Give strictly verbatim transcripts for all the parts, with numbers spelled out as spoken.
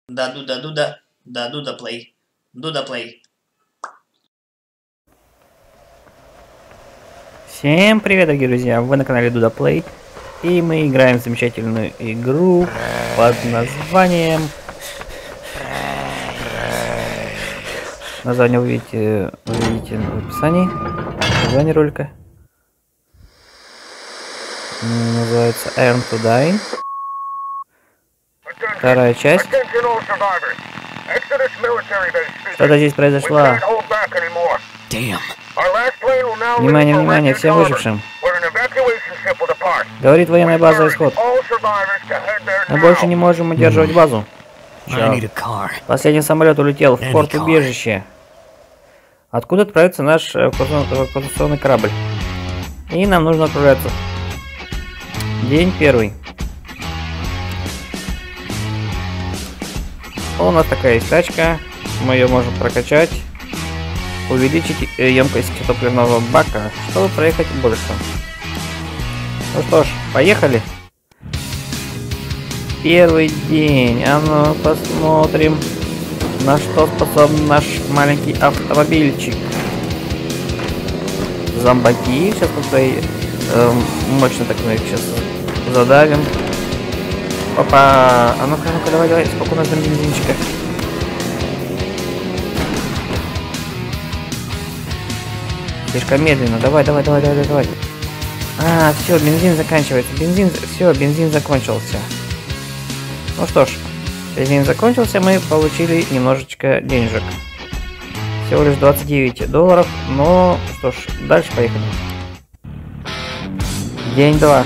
Да, Дуда, Дуда, да, Дуда плей. Дуда плей. Всем привет, дорогие друзья! Вы на канале Дуда Плей, и мы играем в замечательную игру под названием... Название вы видите, вы видите в описании. Название ролика. Называется Earn to Die. Вторая часть. Что-то здесь произошло. Внимание, внимание, всем выжившим. Говорит военная база, исход. Мы больше не можем удерживать базу. Черт. Последний самолет улетел в порт убежище. Откуда отправится наш эвакуационный корабль? И нам нужно отправляться. День первый. У нас такая есть тачка. Мы ее можем прокачать. Увеличить емкость топливного бака, чтобы проехать больше. Ну что ж, поехали. Первый день. А ну посмотрим, на что способен наш маленький автомобильчик. Зомбаки. Сейчас мы свои э, мощно так мы их сейчас задавим. Опа. А ну-ка, ну-ка, давай, давай. Сколько у нас там бензинчика? Слишком медленно. Давай, давай, давай, давай, давай. А, все, бензин заканчивается. Бензин, все, бензин закончился. Ну что ж, бензин закончился, мы получили немножечко денежек. Всего лишь двадцать девять долларов, но что ж, дальше поехали. День два.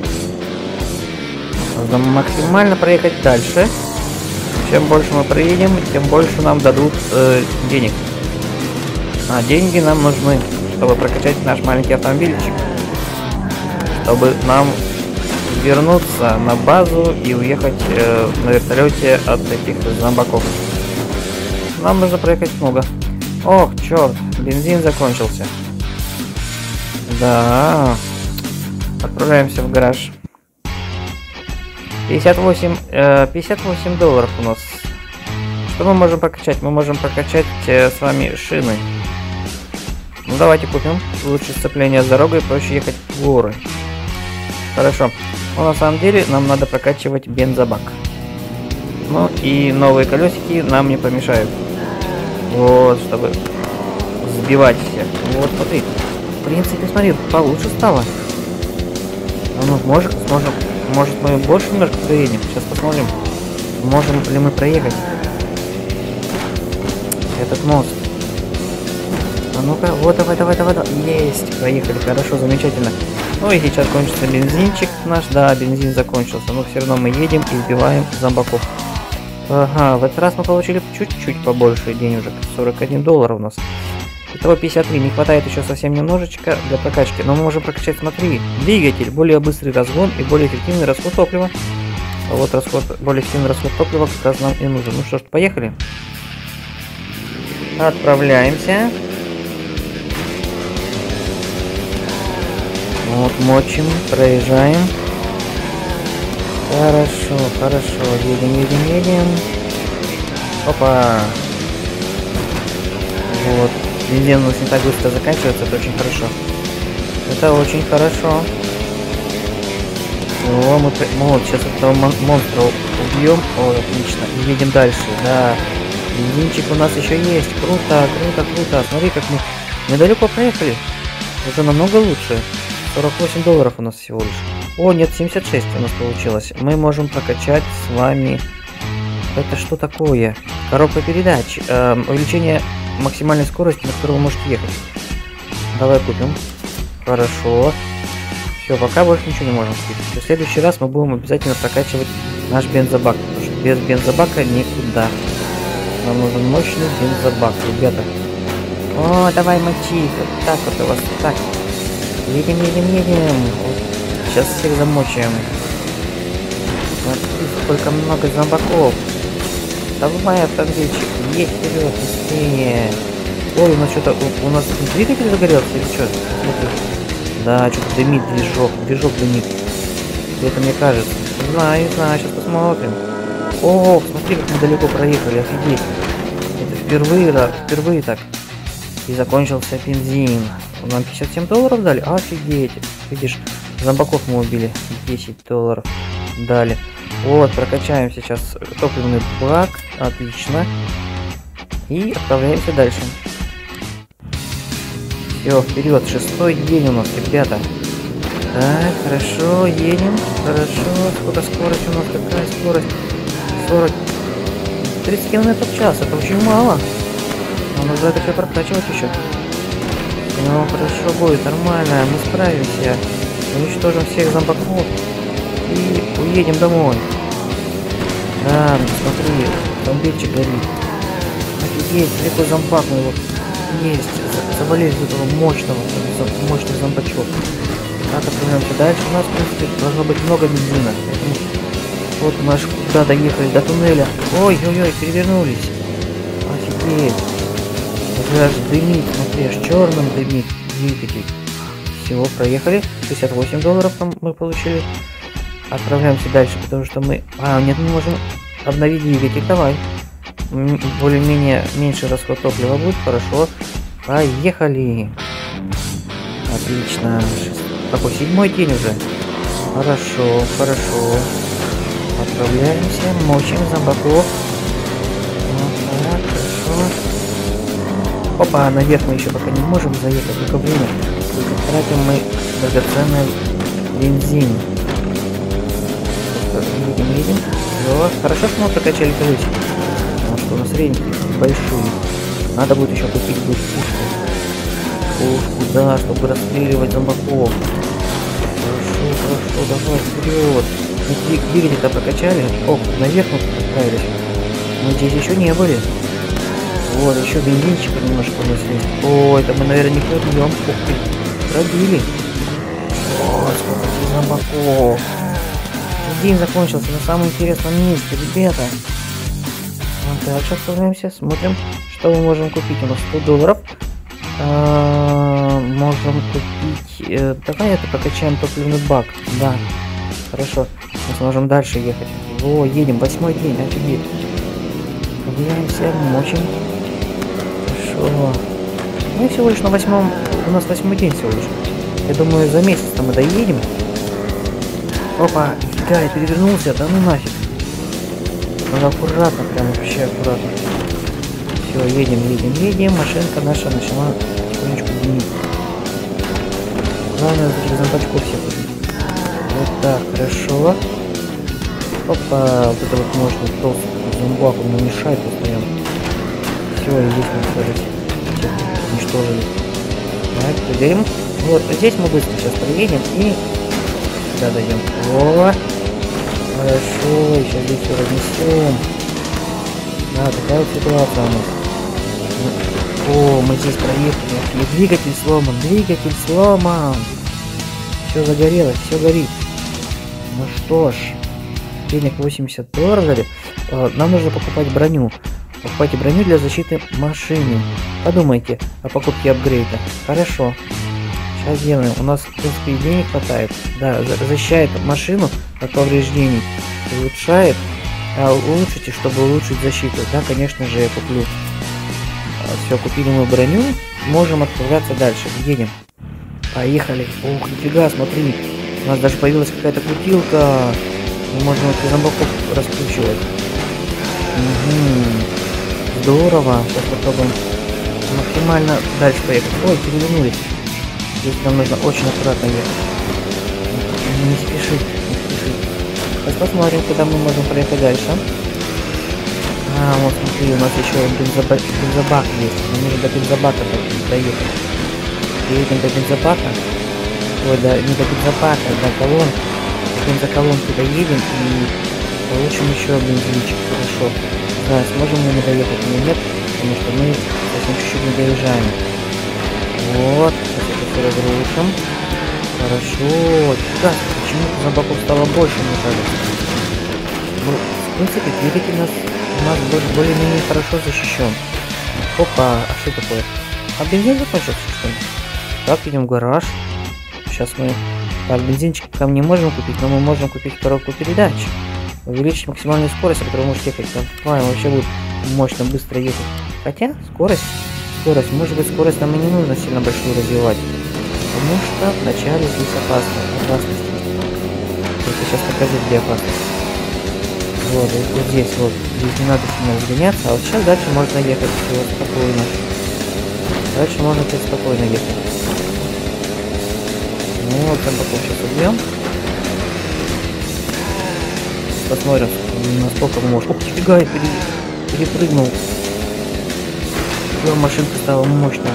Нужно максимально проехать дальше. Чем больше мы проедем, тем больше нам дадут э, денег. А деньги нам нужны, чтобы прокачать наш маленький автомобильчик. Чтобы нам вернуться на базу и уехать э, на вертолете от таких зомбаков. Нам нужно проехать много. Ох, черт, бензин закончился. Да. Отправляемся в гараж. пятьдесят восемь, э, пятьдесят восемь долларов у нас. Что мы можем прокачать? Мы можем прокачать э, с вами шины. Ну давайте купим. Лучше сцепление с дорогой, проще ехать в горы. Хорошо. Но на самом деле нам надо прокачивать бензобак. Ну и новые колесики нам не помешают. Вот, чтобы сбивать всех. Вот, смотри. В принципе, смотри, получше стало. А ну, может, сможем, может мы больше немножко проедем. Сейчас посмотрим, можем ли мы проехать этот мост. А ну-ка, вот, давай, давай, давай, давай. Есть, проехали, хорошо, замечательно. Ну и сейчас кончится бензинчик наш. Да, бензин закончился, но все равно мы едем и сбиваем зомбаков. Ага, в этот раз мы получили чуть-чуть побольше денежек. сорок один доллар у нас. Итого пятьдесят три. Не хватает еще совсем немножечко для прокачки. Но мы можем прокачать, смотри, двигатель, более быстрый разгон и более эффективный расход топлива. А вот расход, более эффективный расход топлива как раз нам и нужен. Ну что ж, поехали. Отправляемся. Вот, мочим, проезжаем. Хорошо, хорошо. Едем, едем, едем. Опа. Вот. Бензин у нас не так быстро заканчивается, это очень хорошо. Это очень хорошо. О, мы, мы вот сейчас этого мон монстра убьем. О, отлично. И едем дальше. Да. Бензинчик у нас еще есть. Круто, круто, круто. Смотри, как мы недалеко проехали. Уже намного лучше. сорок восемь долларов у нас всего лишь. О, нет, семьдесят шесть у нас получилось. Мы можем прокачать с вами... Это что такое? Коробка передач. Эм, увеличение максимальной скорости, на которую вы можете ехать. Давай купим. Хорошо. Все, пока больше ничего не можем купить. В следующий раз мы будем обязательно прокачивать наш бензобак. Потому что без бензобака никуда. Нам нужен мощный бензобак, ребята. О, давай мочи. Вот так вот у вас. Так. Едем, едем, едем. Сейчас всех замочим. Смотри, сколько много зомбаков. Давай, автомобильчик, едь вперед, быстрее. Ой, у нас что-то, у, у нас двигатель загорелся или что? Смотри. Да, что-то дымит движок, движок дымит. Это мне кажется. Знаю, знаю, сейчас посмотрим. О, смотри, как мы далеко проехали, офигеть. Это впервые, да, впервые так. И закончился бензин. Нам пятьдесят семь долларов дали? Офигеть. Видишь, зомбаков мы убили. десять долларов дали. Вот, прокачаем сейчас топливный бак. Отлично. И отправляемся дальше. Все, вперед. Шестой день у нас, ребята. Так, хорошо, едем. Хорошо. Сколько скорость у нас? Какая скорость? сорок. тридцать километров в час. Это очень мало. Нам нужно это прокачивать еще. Ну, хорошо будет, нормально. Мы справимся. Уничтожим всех зомбаков. И уедем домой. Да, смотри, зомбичек горит. Офигеть, какой зомбак мы его есть. Завалили из этого мощного, мощных зомбачок. Так, отправляемся дальше. У нас, в принципе, должно быть много бензина. Поэтому вот мы аж куда доехали, до туннеля. Ой-ой-ой, перевернулись. Офигеть. Уже аж дымит, смотри, аж черным дымит двигатель. Все, проехали. шестьдесят восемь долларов мы получили. Отправляемся дальше, потому что мы... А, нет, мы можем обновить двигатель. Давай. Более-менее меньше расход топлива будет. Хорошо. Поехали. Отлично. Какой седьмой день уже. Хорошо, хорошо. Отправляемся. Мочим зомбаков. Вот так, хорошо. Опа, наверх мы еще пока не можем заехать. Только время. Только тратим мы драгоценный бензин. Едем, едем. Все. Хорошо, что мы прокачали колесико. Потому что у нас рейнг большой. Надо будет еще купить будет пушку. Пушку, да, чтобы расстреливать зомбаков. Хорошо, хорошо, давай вперед. Мы двигатель-то прокачали. О, наверх мы отправились. Мы здесь еще не были. Вот, еще бензинчика немножко у нас есть. О, это мы, наверное, не пробьем. Ух ты, пробили. О, сколько здесь зомбаков. День закончился на самом интересном месте, ребята. Вот дальше отправляемся, смотрим, что мы можем купить. У нас сто долларов. А, можем купить... Э, давай это прокачаем топливный бак. Да, хорошо. Мы сможем дальше ехать. О, едем, восьмой день, офигеть. Отправляемся, мочим. Хорошо. Мы всего лишь на восьмом... У нас восьмой день всего лишь. Я думаю, за месяц-то мы доедем. Опа, да, я перевернулся, да ну нафиг. Надо аккуратно, прям вообще аккуратно. Все, едем, едем, едем. Машинка наша начала потихонечку дымить. Главное, этих зомбачков всех убить. Вот так, хорошо. Опа, вот это вот мощный толстый зомбак, он нам мешает постоянно. Все, и здесь мы тоже всех уничтожили. Так, проверим. Вот, здесь мы быстро сейчас проедем и сюда дойдем. О, хорошо, сейчас здесь все разнесем. Да, такая вот ситуация у нас. О, мы здесь проехали. И двигатель сломан, двигатель сломан. Все загорелось, все горит. Ну что ж, денег восемьдесят долларов дали. Нам нужно покупать броню. Покупайте броню для защиты машины. Подумайте о покупке апгрейда. Хорошо. Сейчас делаем. У нас, в принципе, и денег хватает. Да, защищает машину от повреждений. Улучшает. А улучшите, чтобы улучшить защиту. Да, конечно же, я куплю. Все, купили мы броню. Можем отправляться дальше. Едем. Поехали. Ух, нифига, смотри. У нас даже появилась какая-то крутилка. Мы можем этих зомбаков раскручивать. Угу. Здорово. Сейчас попробуем максимально дальше поехать. Ой, перевернулись. Здесь нам нужно очень аккуратно ехать. Не спешить, не спешить. Сейчас посмотрим, куда мы можем проехать дальше. А, вот смотри, у нас еще бензобак, бензобак есть. Нам нужно до бензобака доехать. Едем до бензобака. Ой, да, не до бензобака, до колонн. До бензоколонки доедем и получим еще бензинчик. Хорошо. Да, сможем мы доехать или нет, потому что мы совсем чуть-чуть не доезжаем. Вот, сейчас это все разрушим. Хорошо. Да, почему-то зомбаков стало больше, мне кажется. Ну, в принципе, двигатель у нас, у нас более-менее хорошо защищен. Опа, а что такое? А бензин закончился, что ли? Так, идем в гараж. Сейчас мы... Так, бензинчик там не можем купить, но мы можем купить коробку передач. Увеличить максимальную скорость, а которую можете ехать. Там вообще будет мощно, быстро ехать. Хотя, скорость, скорость, может быть, скорость нам и не нужно сильно большую развивать. Потому что вначале здесь опасно, опасность. Я сейчас покажу, где опасность. Вот, вот здесь вот, здесь не надо сильно разгоняться, а вот сейчас дальше можно ехать все спокойно. Дальше можно опять спокойно ехать. Ну вот, там потом сейчас убьем. Посмотрим, насколько мы можем. Ух, нифига, я пере... перепрыгнул. Все, машинка стала мощная.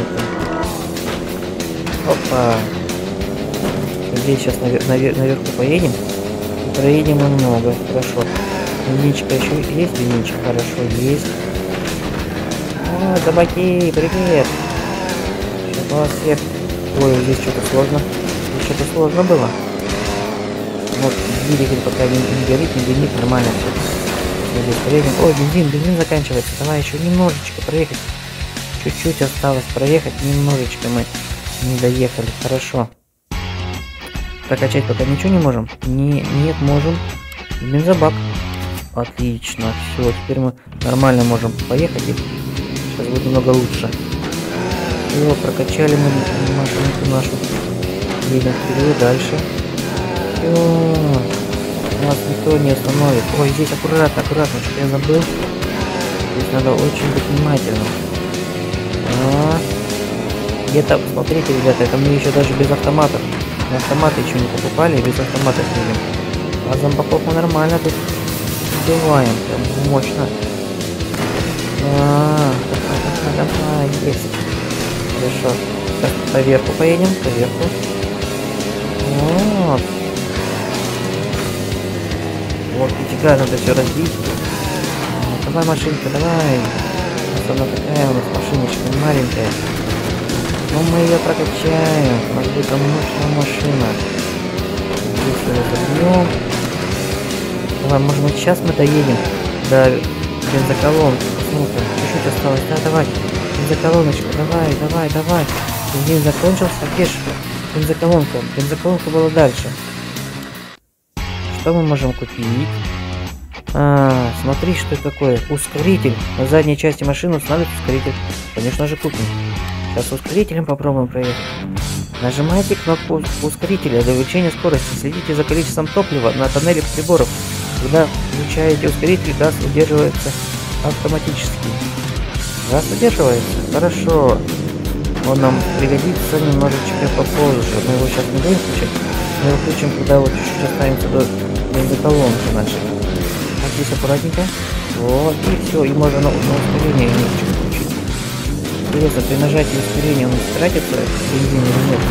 Опа. Здесь сейчас навер... Навер... наверху поедем. И проедем много, хорошо. Линейка еще есть, линейка, хорошо, есть. О, табаки, привет. Сейчас свет. Ой, здесь что-то сложно. Здесь что-то сложно было. Вот, двигатель пока не, не горит, не дымит, нормально все. Здесь проедем. Ой, бензин, бензин заканчивается. Давай еще немножечко проехать. Чуть-чуть осталось проехать, немножечко мы не доехали. Хорошо. Прокачать пока ничего не можем? Не, нет, можем. Бензобак. Отлично. Все, теперь мы нормально можем поехать. И сейчас будет немного лучше. Все, прокачали мы машинку нашу. Едем вперед, дальше. Все. Нас никто не остановит. Ой, здесь аккуратно, аккуратно, что я забыл. Здесь надо очень быть внимательным. А, где-то, смотрите, ребята, это мы еще даже без автоматов. На автоматы еще не покупали, и без автоматов едем. А зомбаков мы нормально тут убиваем, прям мощно. А, давай, давай, есть. Хорошо. Так, поверху поедем, поверху. Вот. Вот, нифига, надо все разбить. Давай, машинка, давай. Она такая у нас машиночка маленькая. Но мы ее прокачаем. У нас будет мощная машина. Здесь ее забьем. Давай, может быть, сейчас мы доедем до бензоколонки. Посмотрим. Чуть-чуть осталось. Да, давай. Бензоколоночка, давай, давай, давай. Бензин закончился. Где же бензоколонка? Бензоколонка была дальше. Что мы можем купить? А, смотри, что это такое. Ускоритель. На задней части машины установить ускоритель. Конечно же, купим. Сейчас ускорителем попробуем проехать. Нажимайте кнопку ускорителя для увеличения скорости. Следите за количеством топлива на панели приборов. Когда включаете ускоритель, газ удерживается автоматически. Газ удерживается? Хорошо. Он нам пригодится немножечко попозже. Мы его сейчас не будем включать. Мы его включим, когда вот чуть-чуть останется до бензоколонки нашей. Вот здесь аккуратненько. Вот, и все. И можно на, на ускорение немножечко включить. Интересно, при нажатии ускорения он тратится бензин или нет?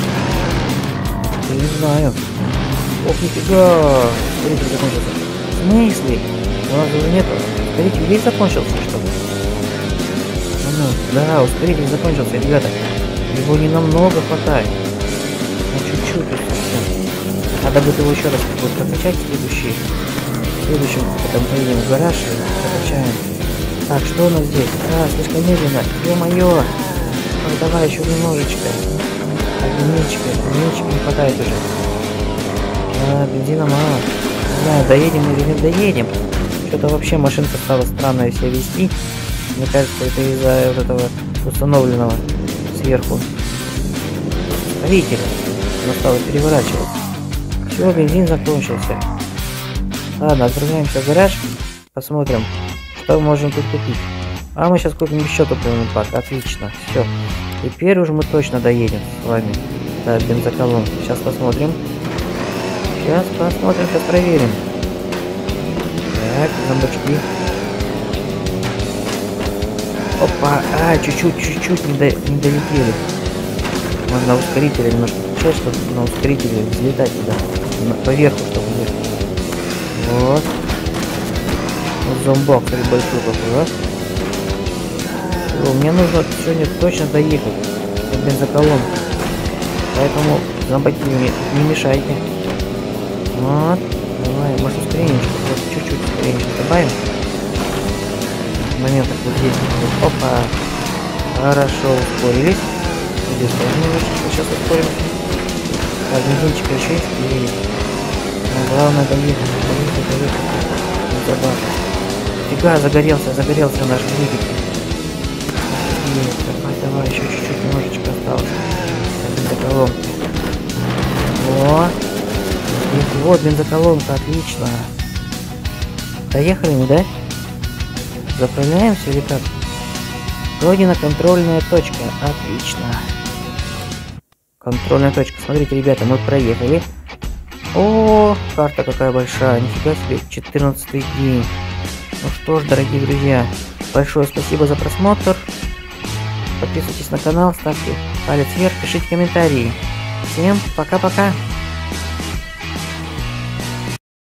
Я не знаю. Ох, нифига! Ускоритель закончился. В смысле? У нас уже нет. Ускоритель весь закончился, что ли? Ну, да, ускоритель закончился, ребята. Его не намного хватает. Ну, чуть-чуть совсем. Надо будет его еще раз будет прокачать следующий. В следующем потом поедем в гараж и прокачаем. Так, что у нас здесь? А, слишком медленно. Ё-моё! Ой, давай еще немножечко. А, линейчика, линейчика не хватает уже. А, бензина мало. Не знаю, доедем или не доедем. Что-то вообще машинка стала странно себя вести. Мне кажется, это из-за вот этого установленного сверху ускорителя. Она стала переворачиваться. Все, бензин закончился. Ладно, открываемся в гараж. Посмотрим, что мы можем тут купить. А мы сейчас купим еще топливный бак. Отлично. Все. Теперь уже мы точно доедем с вами до бензоколонки. Сейчас посмотрим. Сейчас посмотрим, сейчас проверим. Так, зомбачки. Опа, а, чуть-чуть, чуть-чуть не, до, не долетели. Можно ускорителя немножко включать, чтобы на ускорителе взлетать туда. На, поверху, чтобы ехать. Вот. Вот зомбак, кстати, большой такой, да? О, мне нужно сегодня точно доехать до бензоколонки. Поэтому зомбаки мне не мешайте. Вот. Давай, может ускорение, вот чуть-чуть ускорение добавим. Момент вот здесь. Вот, опа. Хорошо, ускорились. Здесь тоже немножечко сейчас ускорим. Так, бензинчика еще есть. И Но главное доехать, доехать, доехать. Забавно. Фига, загорелся, загорелся наш двигатель. Нет, давай, давай, еще чуть-чуть, немножечко осталось. Бензоколонка. О! И вот бензоколонка, отлично. Доехали мы, да? Заправляемся или как? Пройдена контрольная точка. Отлично. Контрольная точка. Смотрите, ребята, мы проехали. О, карта какая большая. Нифига себе, четырнадцатый день. Ну что ж, дорогие друзья, большое спасибо за просмотр. Подписывайтесь на канал, ставьте палец вверх, пишите комментарии. Всем пока-пока.